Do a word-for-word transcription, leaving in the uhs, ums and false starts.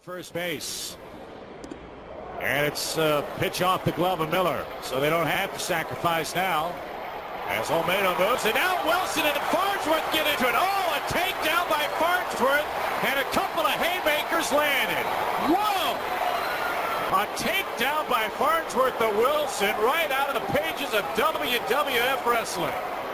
First base. And it's a pitch off the glove of Miller, so they don't have to sacrifice now. As Olmedo moves, and now Wilson and Farnsworth get into it. Oh, a takedown by Farnsworth, and a couple of haymakers landed. Whoa! A takedown by Farnsworth to Wilson right out of the pages of W W F Wrestling.